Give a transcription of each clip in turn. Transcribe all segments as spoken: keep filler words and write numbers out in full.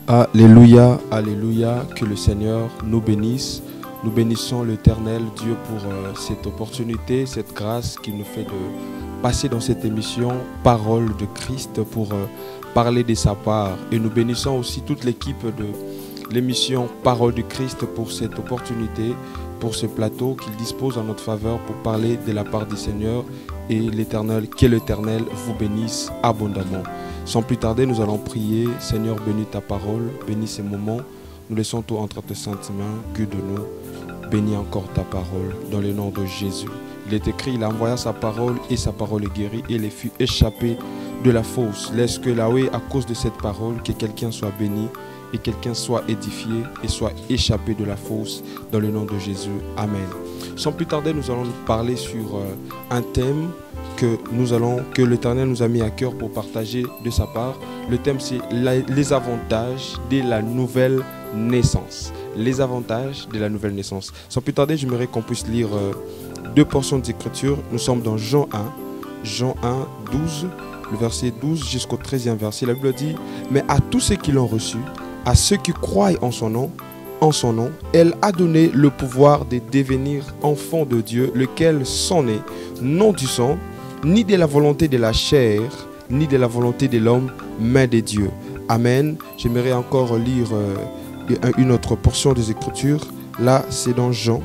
Alléluia, alléluia, que le Seigneur nous bénisse. Nous bénissons l'Éternel Dieu pour euh, cette opportunité, cette grâce qu'il nous fait de passer dans cette émission Parole de Christ pour euh, parler de sa part. Et nous bénissons aussi toute l'équipe de l'émission Parole de Christ pour cette opportunité, pour ce plateau qu'il dispose en notre faveur pour parler de la part du Seigneur. Et l'Éternel, que l'Éternel vous bénisse abondamment. Sans plus tarder, nous allons prier. Seigneur, bénis ta parole, bénis ces moments. Nous laissons tout entre tes saintes mains. Guide-nous. Bénis encore ta parole dans le nom de Jésus. Il est écrit, il a envoyé sa parole et sa parole est guérie et les fut échappé de la fosse. Laisse que là, oui, à cause de cette parole, que quelqu'un soit béni et quelqu'un soit édifié et soit échappé de la fosse dans le nom de Jésus. Amen. Sans plus tarder, nous allons parler sur euh, un thème que nous allons, que l'Éternel nous a mis à cœur pour partager de sa part. Le thème, c'est la, les avantages de la nouvelle naissance. Les avantages de la nouvelle naissance. Sans plus tarder, j'aimerais qu'on puisse lire euh, deux portions d'Écriture. Nous sommes dans Jean un, Jean un, douze, le verset douze jusqu'au treizième verset. La Bible dit, mais à tous ceux qui l'ont reçu, à ceux qui croient en son nom, en son nom, elle a donné le pouvoir de devenir enfants de Dieu, lequel sont nés, non du sang, ni de la volonté de la chair, ni de la volonté de l'homme, mais de Dieu. Amen. J'aimerais encore lire euh, une autre portion des Écritures. Là, c'est dans Jean.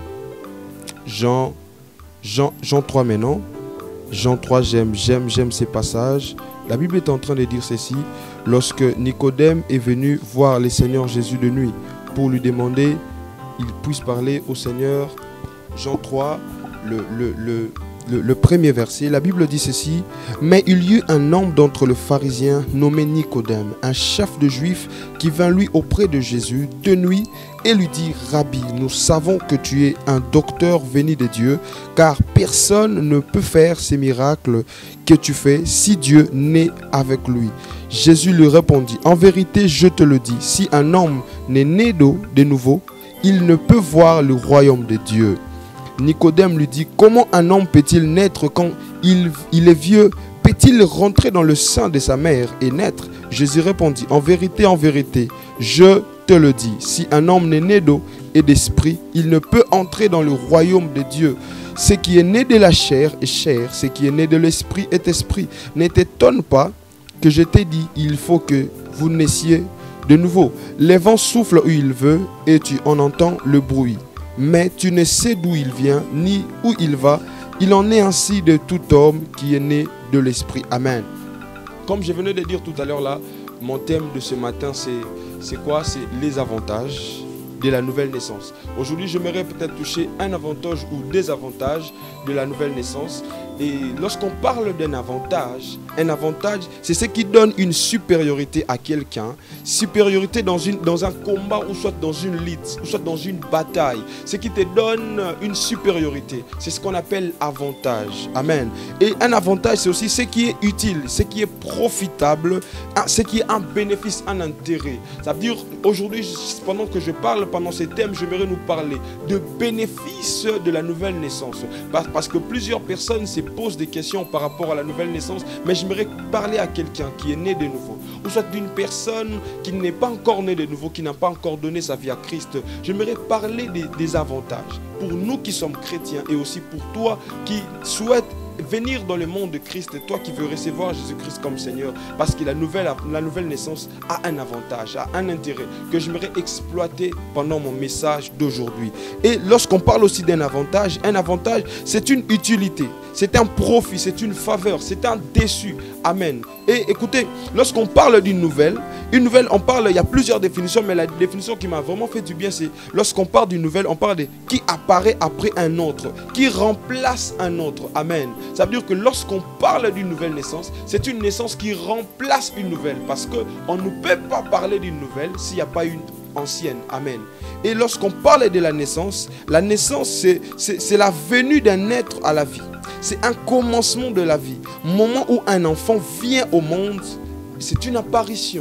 Jean, Jean, Jean trois maintenant. Jean trois, j'aime, j'aime, j'aime ces passages. La Bible est en train de dire ceci. Lorsque Nicodème est venu voir le Seigneur Jésus de nuit pour lui demander, il puisse parler au Seigneur. Jean trois, le, le, le, le, le premier verset, la Bible dit ceci. Mais il y eut un homme d'entre les pharisiens nommé Nicodème, un chef de juifs, qui vint lui auprès de Jésus de nuit et lui dit, Rabbi, nous savons que tu es un docteur venu de Dieu, car personne ne peut faire ces miracles que tu fais si Dieu n'est avec lui. Jésus lui répondit, en vérité, je te le dis, si un homme n'est né d'eau de nouveau, il ne peut voir le royaume de Dieu. Nicodème lui dit, comment un homme peut-il naître quand il, il est vieux? Peut-il rentrer dans le sein de sa mère et naître? Jésus répondit, en vérité, en vérité, je te le dis, si un homme n'est né d'eau et d'esprit, il ne peut entrer dans le royaume de Dieu. Ce qui est né de la chair est chair, ce qui est né de l'esprit est esprit. Ne t'étonne pas que je t'ai dit, il faut que vous naissiez de nouveau. Le vent souffle où il veut et tu en entends le bruit. Mais tu ne sais d'où il vient, ni où il va. Il en est ainsi de tout homme qui est né de l'esprit. Amen. Comme je venais de dire tout à l'heure là, mon thème de ce matin, c'est c'est quoi? C'est les avantages de la nouvelle naissance. Aujourd'hui, j'aimerais peut-être toucher un avantage ou des avantages de la nouvelle naissance. Et lorsqu'on parle d'un avantage, un avantage, c'est ce qui donne une supériorité à quelqu'un. Supériorité dans, une, dans un combat ou soit dans une lutte, ou soit dans une bataille. Ce qui te donne une supériorité, c'est ce qu'on appelle avantage. Amen. Et un avantage, c'est aussi ce qui est utile, ce qui est profitable, ce qui est un bénéfice, un intérêt. Ça veut dire, aujourd'hui, pendant que je parle, pendant ces thèmes, j'aimerais nous parler de bénéfices de la nouvelle naissance. Parce que plusieurs personnes se posent des questions par rapport à la nouvelle naissance, mais j'aimerais parler à quelqu'un qui est né de nouveau, ou soit d'une personne qui n'est pas encore née de nouveau, qui n'a pas encore donné sa vie à Christ. J'aimerais parler des, des avantages pour nous qui sommes chrétiens et aussi pour toi qui souhaites venir dans le monde de Christ, et toi qui veux recevoir Jésus-Christ comme Seigneur, parce que la nouvelle, la nouvelle naissance a un avantage, a un intérêt que j'aimerais exploiter pendant mon message d'aujourd'hui. Et lorsqu'on parle aussi d'un avantage, un avantage, c'est une utilité, c'est un profit, c'est une faveur, c'est un déçu. Amen. Et écoutez, lorsqu'on parle d'une nouvelle, une nouvelle, on parle, il y a plusieurs définitions, mais la définition qui m'a vraiment fait du bien, c'est lorsqu'on parle d'une nouvelle, on parle de qui apparaît après un autre, qui remplace un autre. Amen. Ça veut dire que lorsqu'on parle d'une nouvelle naissance, c'est une naissance qui remplace une nouvelle, parce qu'on ne peut pas parler d'une nouvelle s'il n'y a pas une ancienne. Amen. Et lorsqu'on parle de la naissance, la naissance, c'est la venue d'un être à la vie. C'est un commencement de la vie. Au moment où un enfant vient au monde, c'est une apparition.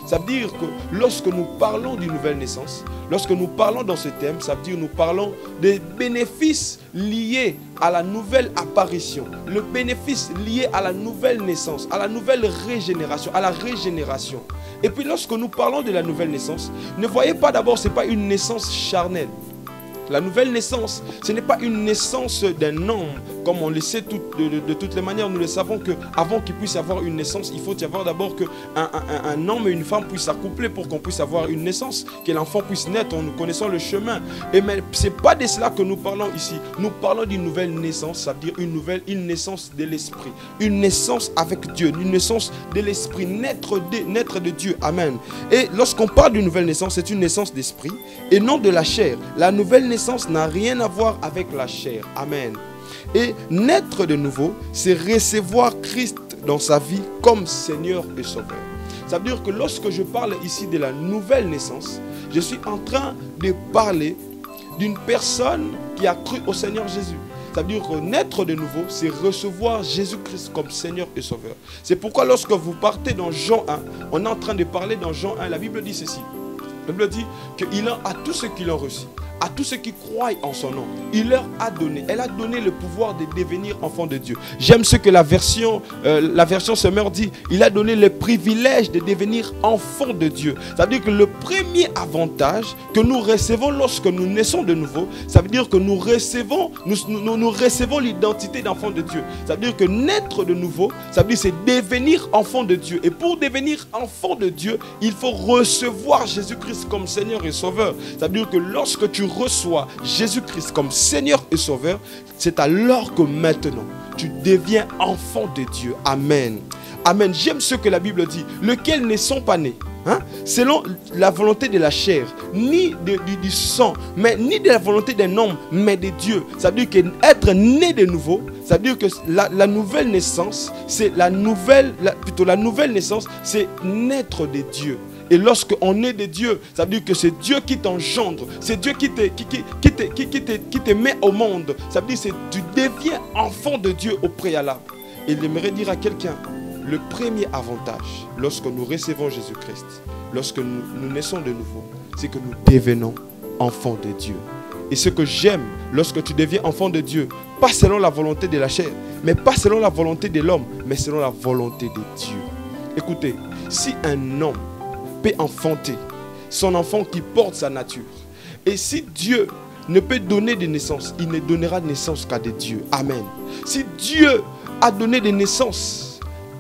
Ça veut dire que lorsque nous parlons d'une nouvelle naissance, lorsque nous parlons dans ce thème, ça veut dire que nous parlons des bénéfices liés à la nouvelle apparition, le bénéfice lié à la nouvelle naissance, à la nouvelle régénération, à la régénération. Et puis lorsque nous parlons de la nouvelle naissance, ne voyez pas d'abord, ce n'est pas une naissance charnelle. La nouvelle naissance, ce n'est pas une naissance d'un homme, comme on le sait tout, de, de, de toutes les manières. Nous le savons qu'avant qu'il puisse y avoir une naissance, il faut y avoir d'abord qu'un un, un, un homme et une femme puissent s'accoupler pour qu'on puisse avoir une naissance, que l'enfant puisse naître. Nous connaissons le chemin. Et mais ce n'est pas de cela que nous parlons ici. Nous parlons d'une nouvelle naissance, ça veut dire une nouvelle, une naissance de l'esprit. Une naissance avec Dieu, une naissance de l'esprit, naître de, naître de Dieu. Amen. Et lorsqu'on parle d'une nouvelle naissance, c'est une naissance d'esprit et non de la chair. La nouvelle naissance naissance n'a rien à voir avec la chair. Amen. Et naître de nouveau, c'est recevoir Christ dans sa vie comme Seigneur et Sauveur. Ça veut dire que lorsque je parle ici de la nouvelle naissance, je suis en train de parler d'une personne qui a cru au Seigneur Jésus. Ça veut dire que naître de nouveau, c'est recevoir Jésus-Christ comme Seigneur et Sauveur. C'est pourquoi lorsque vous partez dans Jean un, on est en train de parler dans Jean un, la Bible dit ceci. La Bible dit qu'il a à tous ceux qui l'ont reçu, à tous ceux qui croient en son nom, il leur a donné, elle a donné le pouvoir de devenir enfants de Dieu. J'aime ce que la version, euh, la version Semeur dit, il a donné le privilège de devenir enfants de Dieu. Ça veut dire que le premier avantage que nous recevons lorsque nous naissons de nouveau, ça veut dire que nous recevons, nous, nous, nous recevons l'identité d'enfants de Dieu. Ça veut dire que naître de nouveau, ça veut dire c'est devenir enfant de Dieu. Et pour devenir enfant de Dieu, il faut recevoir Jésus-Christ comme Seigneur et Sauveur. Ça veut dire que lorsque tu reçois Jésus-Christ comme Seigneur et Sauveur, c'est alors que maintenant tu deviens enfant de Dieu. Amen. Amen. J'aime ce que la Bible dit, lesquels ne sont pas nés hein, selon la volonté de la chair, ni de, du, du sang, mais ni de la volonté d'un homme, mais de Dieu. Ça veut dire qu'être né de nouveau, ça veut dire que la, la nouvelle naissance, c'est la nouvelle, la, plutôt la nouvelle naissance, c'est naître de Dieu. Et lorsqu'on est de Dieu, ça veut dire que c'est Dieu qui t'engendre, c'est Dieu qui te, qui, qui, qui, te, qui, qui, te, qui te met au monde. Ça veut dire que tu deviens enfant de Dieu au préalable. Et il aimerait dire à quelqu'un, le premier avantage, lorsque nous recevons Jésus-Christ, lorsque nous, nous naissons de nouveau, c'est que nous devenons enfants de Dieu. Et ce que j'aime, lorsque tu deviens enfant de Dieu, pas selon la volonté de la chair, mais pas selon la volonté de l'homme, mais selon la volonté de Dieu. Écoutez, si un homme peut enfanter son enfant qui porte sa nature, et si Dieu ne peut donner de naissance, il ne donnera de naissance qu'à des dieux. Amen. Si Dieu a donné des naissances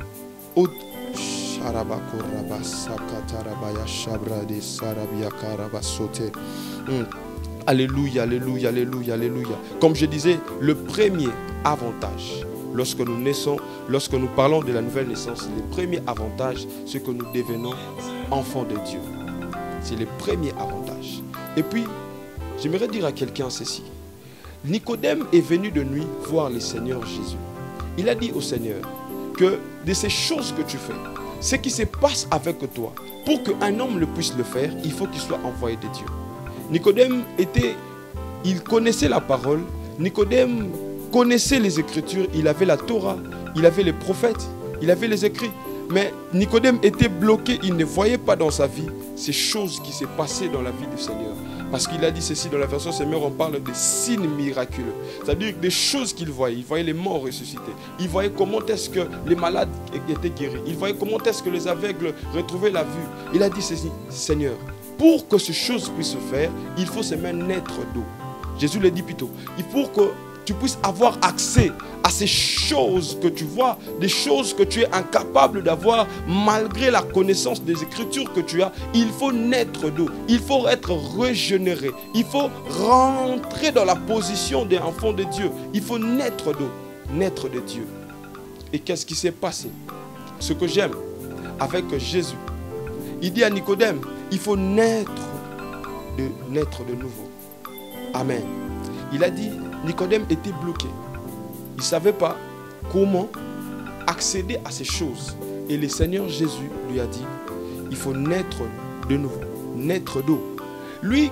au Alléluia, alléluia, alléluia, alléluia. Comme je disais, le premier avantage, lorsque nous naissons, lorsque nous parlons de la nouvelle naissance, le premier avantage, c'est que nous devenons enfants de Dieu. C'est le premier avantage. Et puis, j'aimerais dire à quelqu'un ceci. Nicodème est venu de nuit voir le Seigneur Jésus. Il a dit au Seigneur que de ces choses que tu fais, ce qui se passe avec toi, pour qu'un homme le puisse le faire, il faut qu'il soit envoyé de Dieu. Nicodème était, il connaissait la parole, Nicodème connaissait les Écritures, il avait la Torah, il avait les prophètes, il avait les écrits. Mais Nicodème était bloqué, il ne voyait pas dans sa vie ces choses qui s'est passées dans la vie du Seigneur. Parce qu'il a dit ceci dans la version Seigneur, on parle de signes miraculeux. C'est-à-dire des choses qu'il voyait. Il voyait les morts ressuscités. Il voyait comment est-ce que les malades étaient guéris. Il voyait comment est-ce que les aveugles retrouvaient la vue. Il a dit ceci, Seigneur, pour que ces choses puissent se faire, il faut seulement naître d'eau. Jésus le dit plutôt. Il faut que tu puisses avoir accès à ces choses que tu vois, des choses que tu es incapable d'avoir malgré la connaissance des Écritures que tu as. Il faut naître d'eau, il faut être régénéré, il faut rentrer dans la position d'un enfant de Dieu. Il faut naître d'eau, naître de Dieu. Et qu'est-ce qui s'est passé? Ce que j'aime avec Jésus, il dit à Nicodème, il faut naître de, naître de nouveau. Amen. Il a dit, Nicodème était bloqué. Il ne savait pas comment accéder à ces choses. Et le Seigneur Jésus lui a dit, il faut naître de nouveau, naître d'eau. Lui,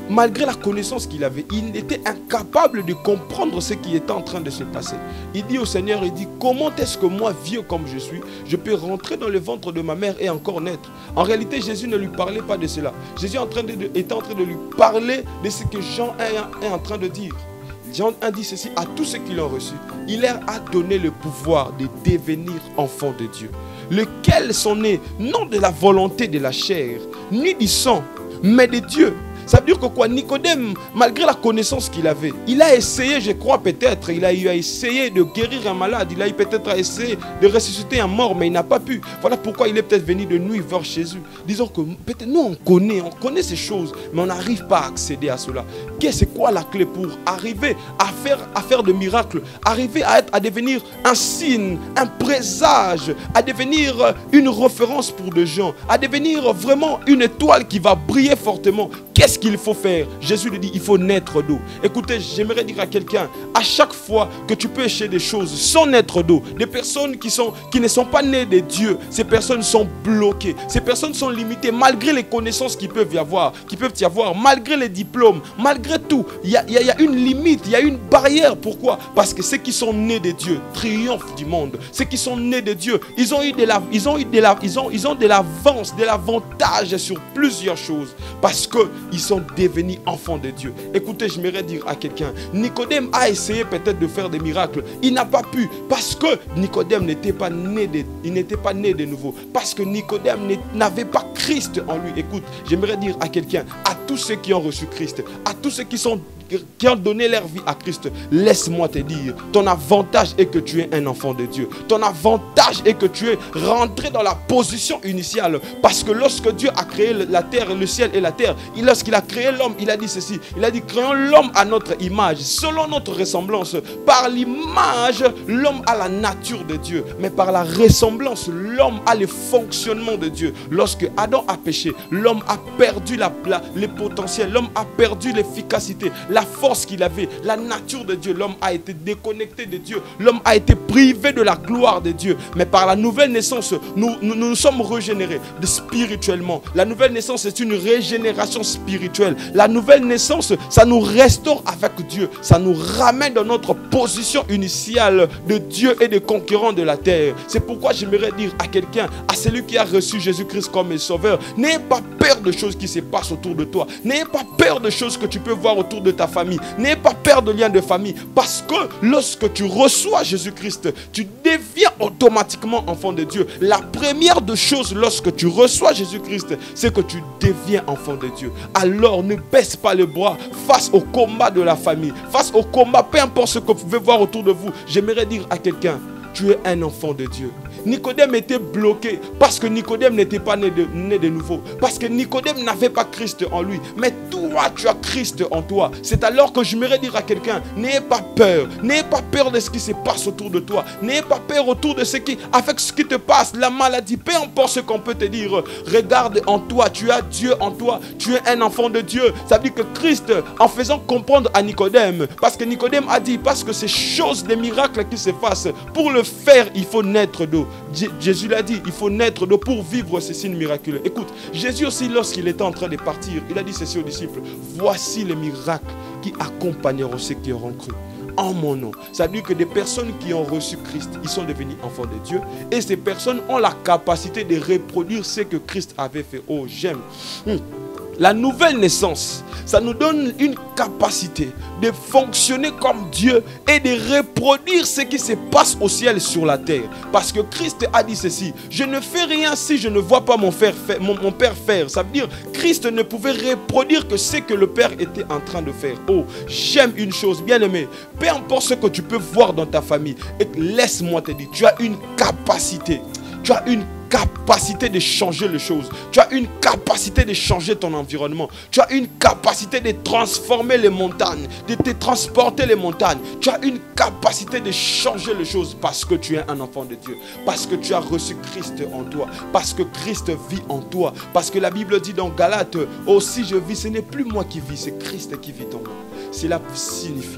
malgré la connaissance qu'il avait, il était incapable de comprendre ce qui était en train de se passer. Il dit au Seigneur, il dit, comment est-ce que moi, vieux comme je suis, je peux rentrer dans le ventre de ma mère et encore naître? En réalité, Jésus ne lui parlait pas de cela. Jésus est en train de, de, était en train de lui parler de ce que Jean est, est en train de dire. Jean un dit ceci, à tous ceux qui l'ont reçu, il leur a donné le pouvoir de devenir enfants de Dieu, lesquels sont nés non de la volonté de la chair, ni du sang, mais de Dieu. Ça veut dire que quoi, Nicodème, malgré la connaissance qu'il avait, il a essayé, je crois peut-être, il a eu à essayer de guérir un malade, il a eu peut-être à essayer de ressusciter un mort, mais il n'a pas pu. Voilà pourquoi il est peut-être venu de nuit vers Jésus. Disons que peut-être nous on connaît, on connaît ces choses, mais on n'arrive pas à accéder à cela. Qu'est-ce quoi la clé pour arriver à faire, à faire de miracles, arriver à, être, à devenir un signe, un présage, à devenir une référence pour des gens, à devenir vraiment une étoile qui va briller fortement? Qu'est-ce qu'il faut faire? Jésus lui dit, il faut naître d'eau. Écoutez, j'aimerais dire à quelqu'un, à chaque fois que tu peux essayer des choses sans naître d'eau, des personnes qui, sont, qui ne sont pas nées de Dieu, ces personnes sont bloquées, ces personnes sont limitées, malgré les connaissances qu'ils peuvent y avoir, qui peuvent y avoir, malgré les diplômes, malgré tout, il y a, y a, y a une limite, il y a une barrière. Pourquoi? Parce que ceux qui sont nés de Dieu triomphent du monde. Ceux qui sont nés de Dieu, ils ont eu de la, ils ont eu de la, ils ont, ils ont de l'avance, de l'avantage sur plusieurs choses, parce que ils sont devenus enfants de Dieu. Écoutez, j'aimerais dire à quelqu'un, Nicodème a essayé peut-être de faire des miracles. Il n'a pas pu parce que Nicodème n'était pas né de, il n'était pas né de nouveau. Parce que Nicodème n'avait pas Christ en lui. Écoute, j'aimerais dire à quelqu'un, à tous ceux qui ont reçu Christ, à tous ceux qui sont qui ont donné leur vie à Christ, laisse-moi te dire, ton avantage est que tu es un enfant de Dieu. Ton avantage est que tu es rentré dans la position initiale. Parce que lorsque Dieu a créé la terre, le ciel et la terre, lorsqu'il a créé l'homme, il a dit ceci, il a dit, créons l'homme à notre image, selon notre ressemblance. Par l'image, l'homme a la nature de Dieu, mais par la ressemblance, l'homme a le fonctionnement de Dieu. Lorsque Adam a péché, l'homme a perdu la, la, le potentiel, l'homme a perdu l'efficacité, la force qu'il avait, la nature de Dieu. L'homme a été déconnecté de Dieu. L'homme a été privé de la gloire de Dieu. Mais par la nouvelle naissance, nous nous, nous sommes régénérés spirituellement. La nouvelle naissance, c'est une régénération spirituelle. La nouvelle naissance, ça nous restaure avec Dieu. Ça nous ramène dans notre position initiale de Dieu et de conquérant de la terre. C'est pourquoi j'aimerais dire à quelqu'un, à celui qui a reçu Jésus-Christ comme sauveur, n'ayez pas peur de choses qui se passent autour de toi. N'ayez pas peur de choses que tu peux voir autour de ta famille. N'ayez pas peur de liens de famille. Parce que lorsque tu reçois Jésus-Christ, tu deviens automatiquement enfant de Dieu. La première de choses lorsque tu reçois Jésus-Christ, c'est que tu deviens enfant de Dieu. Alors ne baisse pas les bras face au combat de la famille, face au combat, peu importe ce que vous pouvez voir autour de vous. J'aimerais dire à quelqu'un, tu es un enfant de Dieu. Nicodème était bloqué parce que Nicodème n'était pas né de, né de nouveau. Parce que Nicodème n'avait pas Christ en lui. Mais toi, tu as Christ en toi. C'est alors que j'aimerais dire à quelqu'un, n'ayez pas peur. N'ayez pas peur de ce qui se passe autour de toi. N'ayez pas peur autour de ce qui, avec ce qui te passe, la maladie, peu importe ce qu'on peut te dire. Regarde en toi, tu as Dieu en toi. Tu es un enfant de Dieu. Ça veut dire que Christ, en faisant comprendre à Nicodème, parce que Nicodème a dit, parce que ces choses, des miracles qui se passent, pour le faire, il faut naître d'eau. Jésus l'a dit, il faut naître d'eau pour vivre ces signes miraculeux. Écoute, Jésus aussi, lorsqu'il était en train de partir, il a dit ceci aux disciples, voici les miracles qui accompagneront ceux qui auront cru en mon nom. Ça veut dire que des personnes qui ont reçu Christ, ils sont devenus enfants de Dieu, et ces personnes ont la capacité de reproduire ce que Christ avait fait. Oh, j'aime. Hum. La nouvelle naissance, ça nous donne une capacité de fonctionner comme Dieu et de reproduire ce qui se passe au ciel et sur la terre. Parce que Christ a dit ceci, je ne fais rien si je ne vois pas mon, frère faire, mon, mon Père faire. Ça veut dire, Christ ne pouvait reproduire que ce que le Père était en train de faire. Oh, j'aime une chose, bien aimé, peu importe ce que tu peux voir dans ta famille, et laisse-moi te dire, tu as une capacité, tu as une capacité de changer les choses. Tu as une capacité de changer ton environnement. Tu as une capacité de transformer les montagnes, de te transporter les montagnes. Tu as une capacité de changer les choses parce que tu es un enfant de Dieu. Parce que tu as reçu Christ en toi. Parce que Christ vit en toi. Parce que la Bible dit dans Galates, oh si je vis, ce n'est plus moi qui vis, c'est Christ qui vit en moi. Cela signifie,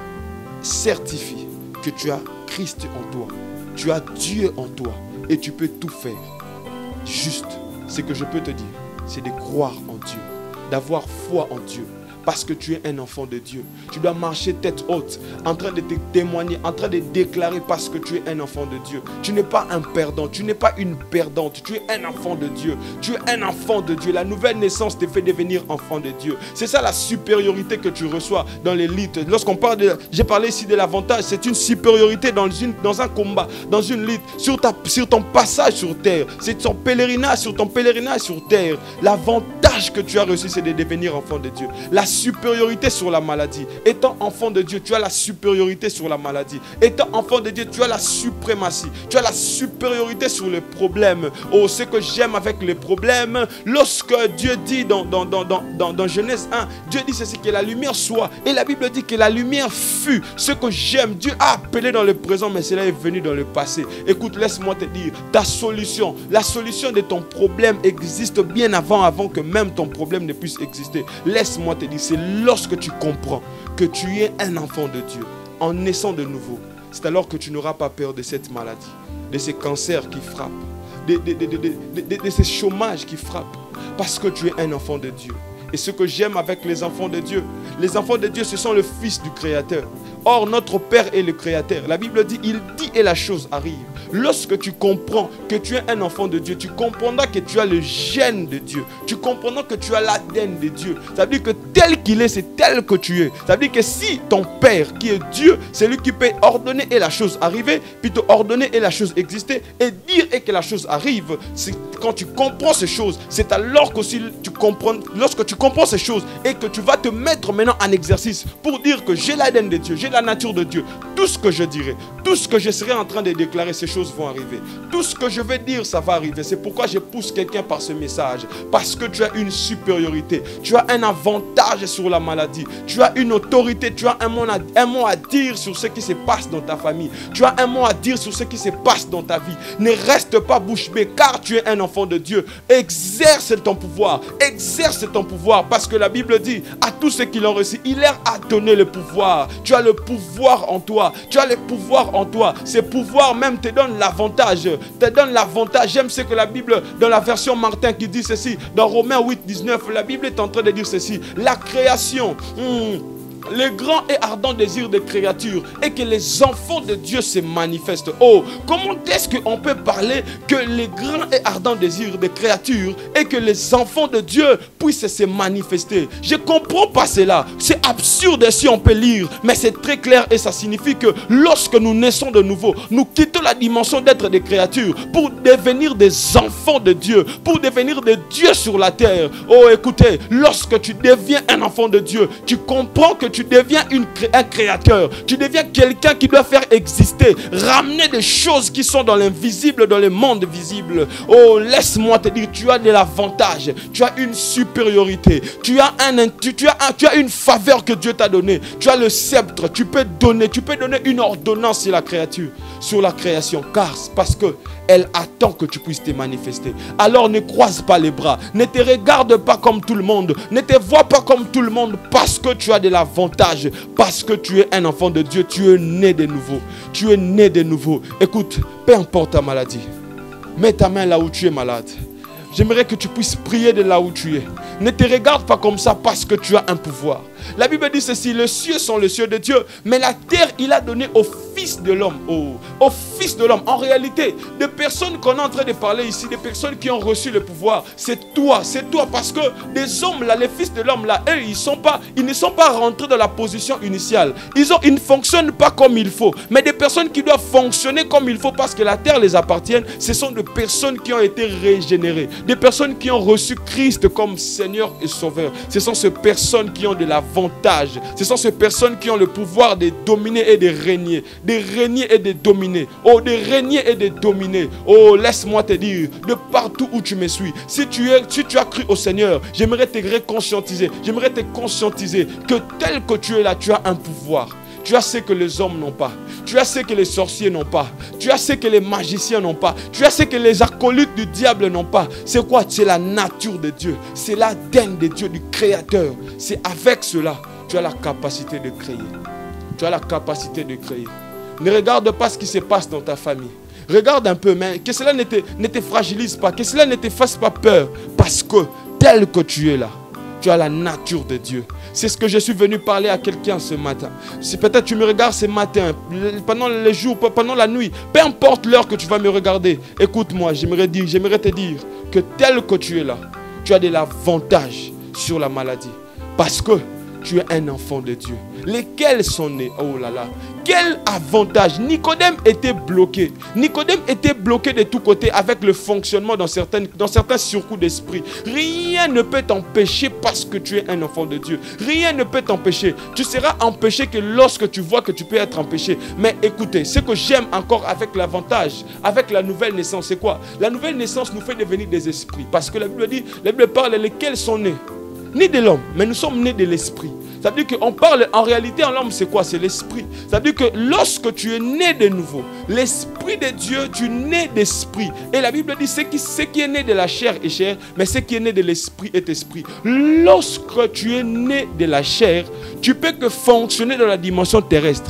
certifie que tu as Christ en toi. Tu as Dieu en toi. Et tu peux tout faire. Juste, ce que je peux te dire, c'est de croire en Dieu, d'avoir foi en Dieu. parce que tu es un enfant de Dieu. Tu dois marcher tête haute, en train de te témoigner, en train de déclarer parce que tu es un enfant de Dieu. Tu n'es pas un perdant, tu n'es pas une perdante, tu es un enfant de Dieu. Tu es un enfant de Dieu. La nouvelle naissance te fait devenir enfant de Dieu. C'est ça la supériorité que tu reçois dans l'élite. Lorsqu'on parle de, j'ai parlé ici de l'avantage, c'est une supériorité dans, une, dans un combat, dans une lutte, sur, ta, sur ton passage sur terre. C'est ton pèlerinage, sur ton pèlerinage sur terre. L'avantage que tu as reçu, c'est de devenir enfant de Dieu. La supériorité sur la maladie. Étant enfant de Dieu, tu as la supériorité sur la maladie. Étant enfant de Dieu, tu as la suprématie. Tu as la supériorité sur les problèmes. Oh, ce que j'aime avec les problèmes, lorsque Dieu dit dans, dans, dans, dans, dans, dans Genèse un, Dieu dit ceci, que la lumière soit. Et la Bible dit que la lumière fut. Ce que j'aime, Dieu a appelé dans le présent, mais cela est venu dans le passé. Écoute, laisse-moi te dire, ta solution, la solution de ton problème existe bien avant, avant que même ton problème ne puisse exister. Laisse-moi te dire, c'est lorsque tu comprends que tu es un enfant de Dieu, en naissant de nouveau, c'est alors que tu n'auras pas peur de cette maladie, de ces cancers qui frappent, de, de, de, de, de, de, de ces chômages qui frappent, parce que tu es un enfant de Dieu. Et ce que j'aime avec les enfants de Dieu, les enfants de Dieu, ce sont le Fils du Créateur. Or, notre Père est le Créateur. La Bible dit, il dit et la chose arrive. Lorsque tu comprends que tu es un enfant de Dieu, tu comprendras que tu as le gène de Dieu. Tu comprendras que tu as l'A D N de Dieu. Ça veut dire que tel qu'il est, c'est tel que tu es. Ça veut dire que si ton Père, qui est Dieu, c'est lui qui peut ordonner et la chose arriver, puis te ordonner et la chose exister, et dire et que la chose arrive, c'est quand tu comprends ces choses, c'est alors que tu comprends, lorsque tu comprends ces choses et que tu vas te mettre maintenant en exercice pour dire que j'ai l'A D N de Dieu, j'ai la nature de Dieu. Tout ce que je dirai, tout ce que je serai en train de déclarer, ces choses vont arriver. Tout ce que je vais dire, ça va arriver. C'est pourquoi je pousse quelqu'un par ce message. Parce que tu as une supériorité. Tu as un avantage sur la maladie. Tu as une autorité. Tu as un mot à, un mot à dire sur ce qui se passe dans ta famille. Tu as un mot à dire sur ce qui se passe dans ta vie. Ne reste pas bouche bée, car tu es un enfant de Dieu. Exerce ton pouvoir. Exerce ton pouvoir. Parce que la Bible dit à tous ceux qui l'ont reçu, il leur a donné le pouvoir. Tu as le pouvoir en toi. Tu as le pouvoir en toi. Ce pouvoir même te donne l'avantage. Te donne l'avantage. J'aime ce que la Bible, dans la version Martin, qui dit ceci. Dans Romains huit, dix-neuf, la Bible est en train de dire ceci. La création. Hmm, le grand et ardent désir des créatures et que les enfants de Dieu se manifestent. Oh, comment est-ce qu'on peut parler que les grands et ardents désirs des créatures et que les enfants de Dieu puissent se manifester? Je ne comprends pas cela. C'est absurde si on peut lire, mais c'est très clair et ça signifie que lorsque nous naissons de nouveau, nous quittons la dimension d'être des créatures pour devenir des enfants de Dieu, pour devenir des dieux sur la terre. Oh, écoutez, lorsque tu deviens un enfant de Dieu, tu comprends que tu deviens une, un créateur. Tu deviens quelqu'un qui doit faire exister, ramener des choses qui sont dans l'invisible, dans le monde visible. Oh, laisse-moi te dire, tu as de l'avantage, tu as une supériorité, tu as, un, tu, tu, as un, tu as une faveur que Dieu t'a donnée, tu as le sceptre, tu peux donner, tu peux donner une ordonnance sur la créature, sur la création, car parce que elle attend que tu puisses te manifester. Alors ne croise pas les bras. Ne te regarde pas comme tout le monde. Ne te vois pas comme tout le monde parce que tu as de l'avantage. Parce que tu es un enfant de Dieu. Tu es né de nouveau. Tu es né de nouveau. Écoute, peu importe ta maladie. Mets ta main là où tu es malade. J'aimerais que tu puisses prier de là où tu es. Ne te regarde pas comme ça parce que tu as un pouvoir. La Bible dit ceci, les cieux sont les cieux de Dieu, mais la terre, il a donné au Fils de l'homme. Au, au Fils de l'homme. En réalité, des personnes qu'on est en train de parler ici, des personnes qui ont reçu le pouvoir, c'est toi, c'est toi. Parce que des hommes là, les fils de l'homme là, eux, ils, sont pas, ils ne sont pas rentrés dans la position initiale. Ils, ont, ils ne fonctionnent pas comme il faut. Mais des personnes qui doivent fonctionner comme il faut parce que la terre les appartient, ce sont des personnes qui ont été régénérées. Des personnes qui ont reçu Christ comme Seigneur et Sauveur. Ce sont ces personnes qui ont de l'avantage. Ce sont ces personnes qui ont le pouvoir de dominer et de régner. De régner et de dominer. Oh, de régner et de dominer. Oh, laisse-moi te dire, de partout où tu me suis, si tu, es, si tu as cru au Seigneur, j'aimerais te réconscientiser. J'aimerais te conscientiser que tel que tu es là, tu as un pouvoir. Tu as ce que les hommes n'ont pas. Tu as ce que les sorciers n'ont pas. Tu as ce que les magiciens n'ont pas. Tu as ce que les acolytes du diable n'ont pas. C'est quoi? C'est la nature de Dieu. C'est l'A D N de Dieu, du Créateur. C'est avec cela, tu as la capacité de créer. Tu as la capacité de créer. Ne regarde pas ce qui se passe dans ta famille. Regarde un peu, mais que cela ne te, ne te fragilise pas. Que cela ne te fasse pas peur. Parce que tel que tu es là, tu as la nature de Dieu. C'est ce que je suis venu parler à quelqu'un ce matin. Si peut-être tu me regardes ce matin, pendant les jours, pendant la nuit, peu importe l'heure que tu vas me regarder, écoute-moi, j'aimerais dire, j'aimerais te dire que tel que tu es là, tu as de l'avantage sur la maladie. Parce que tu es un enfant de Dieu. Lesquels sont nés? Oh là là. Quel avantage! Nicodème était bloqué. Nicodème était bloqué de tous côtés avec le fonctionnement dans, certaines, dans certains surcoups d'esprit. Rien ne peut t'empêcher parce que tu es un enfant de Dieu. Rien ne peut t'empêcher. Tu seras empêché que lorsque tu vois que tu peux être empêché. Mais écoutez, ce que j'aime encore avec l'avantage, avec la nouvelle naissance, c'est quoi? La nouvelle naissance nous fait devenir des esprits. Parce que la Bible dit, la Bible parle lesquels sont nés. Ni de l'homme, mais nous sommes nés de l'esprit. Ça veut dire qu'on parle, en réalité, en l'homme, c'est quoi? C'est l'esprit. Ça veut dire que lorsque tu es né de nouveau, l'esprit de Dieu, tu nais d'esprit. Et la Bible dit, ce qui, ce qui est né de la chair est chair, mais ce qui est né de l'esprit est esprit. Lorsque tu es né de la chair, tu peux que fonctionner dans la dimension terrestre.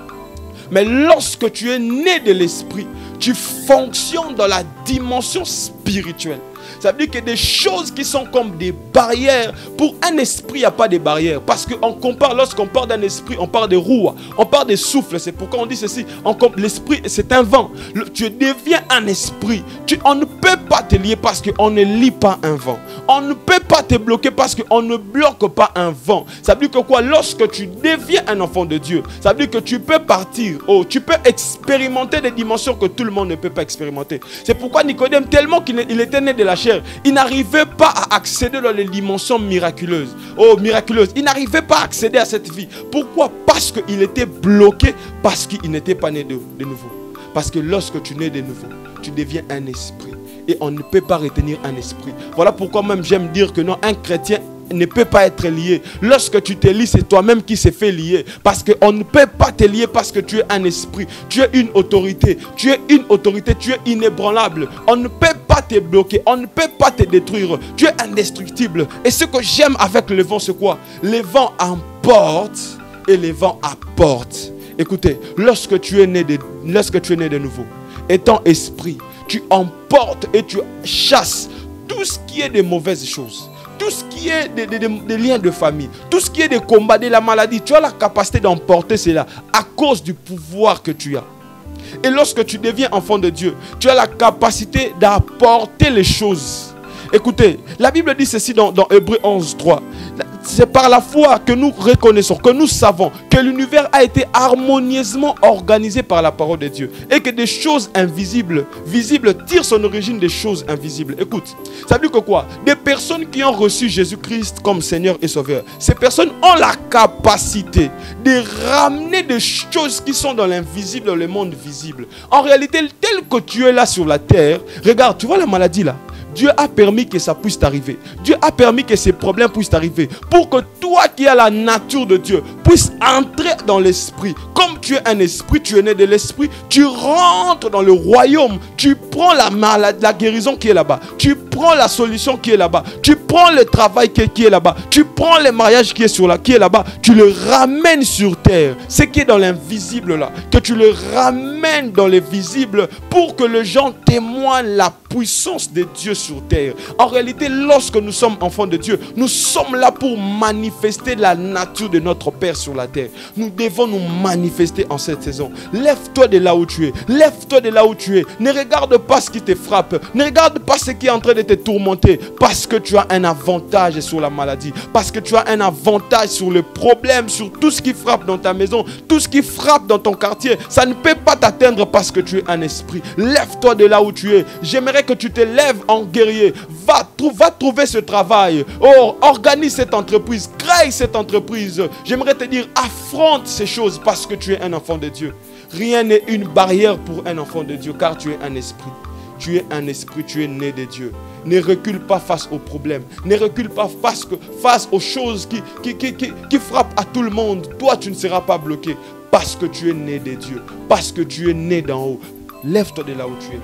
Mais lorsque tu es né de l'esprit, tu fonctionnes dans la dimension spirituelle. Ça veut dire que des choses qui sont comme des barrières, pour un esprit, il n'y a pas de barrières. Parce qu'on compare, lorsqu'on parle d'un esprit, on parle de roue, on parle de souffle. C'est pourquoi on dit ceci. L'esprit, c'est un vent. Le, tu deviens un esprit. Tu, on ne peut pas te lier parce qu'on ne lie pas un vent. On ne peut pas te bloquer parce qu'on ne bloque pas un vent. Ça veut dire que quoi? Lorsque tu deviens un enfant de Dieu, ça veut dire que tu peux partir. Oh, tu peux expérimenter des dimensions que tout le monde ne peut pas expérimenter. C'est pourquoi Nicodème, tellement qu'il était né de la chair, il n'arrivait pas à accéder dans les dimensions miraculeuses. Oh, miraculeuses. Il n'arrivait pas à accéder à cette vie. Pourquoi? Parce qu'il était bloqué, parce qu'il n'était pas né de, de nouveau. Parce que lorsque tu nais de nouveau, tu deviens un esprit. Et on ne peut pas retenir un esprit. Voilà pourquoi même j'aime dire que non, un chrétien ne peut pas être lié. Lorsque tu te lies, c'est toi-même qui s'est fait lier. Parce qu'on ne peut pas te lier parce que tu es un esprit. Tu es une autorité. Tu es une autorité. Tu es inébranlable. On ne peut pas te bloquer. On ne peut pas te détruire. Tu es indestructible. Et ce que j'aime avec le vent, c'est quoi? Le vent emporte et le vent apporte. Écoutez, lorsque tu es né de, lorsque tu es né de nouveau, étant esprit, tu emportes et tu chasses tout ce qui est de mauvaises choses. Tout ce qui est des de, de, de liens de famille, tout ce qui est de combat, de la maladie, tu as la capacité d'emporter cela à cause du pouvoir que tu as. Et lorsque tu deviens enfant de Dieu, tu as la capacité d'apporter les choses. Écoutez, la Bible dit ceci dans, dans Hébreux onze, trois. C'est par la foi que nous reconnaissons, que nous savons que l'univers a été harmonieusement organisé par la parole de Dieu. Et que des choses invisibles, visibles, tirent son origine des choses invisibles. Écoute, ça veut dire que quoi? Des personnes qui ont reçu Jésus-Christ comme Seigneur et Sauveur, ces personnes ont la capacité de ramener des choses qui sont dans l'invisible, dans le monde visible. En réalité, tel que tu es là sur la terre, regarde, tu vois la maladie là? Dieu a permis que ça puisse t'arriver. Dieu a permis que ces problèmes puissent t'arriver. Pour que toi qui as la nature de Dieu puisses entrer dans l'esprit. Comme tu es un esprit, tu es né de l'esprit. Tu rentres dans le royaume. Tu prends la maladie, la guérison qui est là-bas. Tu prends la solution qui est là-bas. Tu prends le travail qui est, qui est là-bas. Tu prends le mariage qui est, sur là, qui est là-bas. Tu le ramènes sur terre. Ce qui est dans l'invisible là. Que tu le ramènes dans le visible. Pour que les gens témoignent la puissance de Dieu sur terre. En réalité, lorsque nous sommes enfants de Dieu, nous sommes là pour manifester la nature de notre Père sur la terre. Nous devons nous manifester en cette saison. Lève-toi de là où tu es. Lève-toi de là où tu es. Ne regarde pas ce qui te frappe. Ne regarde pas ce qui est en train de te tourmenter. Parce que tu as un avantage sur la maladie. Parce que tu as un avantage sur le problème, sur tout ce qui frappe dans ta maison, tout ce qui frappe dans ton quartier. Ça ne peut pas t'atteindre parce que tu es un esprit. Lève-toi de là où tu es. J'aimerais que tu te lèves en guerrier. Va, trou va trouver ce travail. Oh, organise cette entreprise. Crée cette entreprise. J'aimerais te dire, affronte ces choses parce que tu es un enfant de Dieu. Rien n'est une barrière pour un enfant de Dieu car tu es un esprit. Tu es un esprit, tu es né de Dieu. Ne recule pas face aux problèmes. Ne recule pas face, face aux choses qui, qui, qui, qui, qui frappent à tout le monde. Toi, tu ne seras pas bloqué parce que tu es né de Dieu. Parce que tu es né d'en haut. Lève-toi de là où tu es.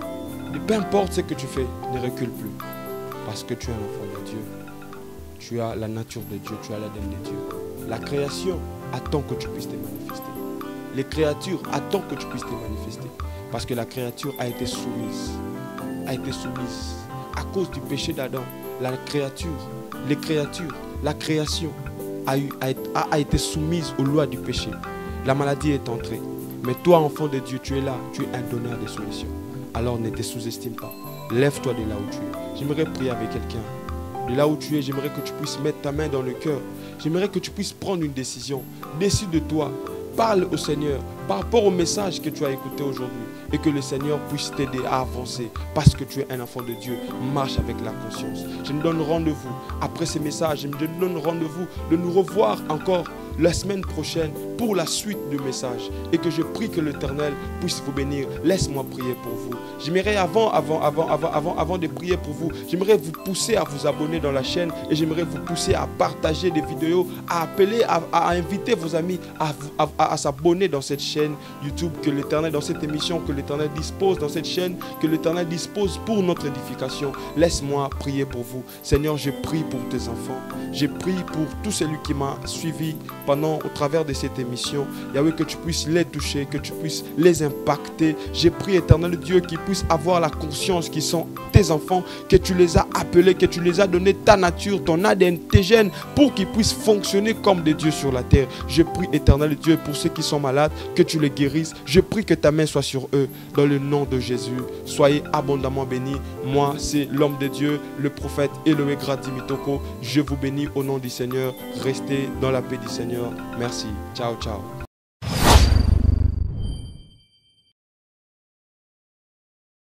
Et peu importe ce que tu fais, ne recule plus. Parce que tu es un enfant de Dieu. Tu as la nature de Dieu, tu as l'A D N de Dieu. La création attend que tu puisses te manifester. Les créatures attendent que tu puisses te manifester. Parce que la créature a été soumise. A été soumise. À cause du péché d'Adam, la créature, les créatures, la création a, eu, a, a, a été soumise aux lois du péché. La maladie est entrée. Mais toi, enfant de Dieu, tu es là, tu es un donneur de solutions. Alors ne te sous-estime pas. Lève-toi de là où tu es. J'aimerais prier avec quelqu'un. De là où tu es, j'aimerais que tu puisses mettre ta main dans le cœur. J'aimerais que tu puisses prendre une décision. Décide de toi. Parle au Seigneur par rapport au message que tu as écouté aujourd'hui. Et que le Seigneur puisse t'aider à avancer. Parce que tu es un enfant de Dieu. Marche avec la conscience. Je me donne rendez-vous après ces messages. Je me donne rendez-vous de nous revoir encore la semaine prochaine pour la suite du message. Et que je prie que l'Éternel puisse vous bénir. Laisse-moi prier pour vous. J'aimerais avant, avant, avant, avant, avant, avant de prier pour vous, j'aimerais vous pousser à vous abonner dans la chaîne et j'aimerais vous pousser à partager des vidéos, à appeler, à, à inviter vos amis à, à, à, à s'abonner dans cette chaîne YouTube que l'Éternel, dans cette émission que l'Éternel dispose, dans cette chaîne que l'Éternel dispose pour notre édification. Laisse-moi prier pour vous. Seigneur, je prie pour tes enfants. Je prie pour tout celui qui m'a suivi pendant, au travers de cette émission. Yahweh, que tu puisses les toucher, que tu puisses les impacter. J'ai prié, Éternel Dieu, qu'ils puissent avoir la conscience qu'ils sont tes enfants, que tu les as appelés, que tu les as donné ta nature, ton A D N, tes gènes, pour qu'ils puissent fonctionner comme des dieux sur la terre. Je prie, Éternel Dieu, pour ceux qui sont malades, que tu les guérisses. Je prie que ta main soit sur eux, dans le nom de Jésus. Soyez abondamment bénis. Moi, c'est l'homme de Dieu, le prophète Eloé Grady Mitoko. Je vous bénis au nom du Seigneur. Restez dans la paix du Seigneur. Merci. Ciao, ciao.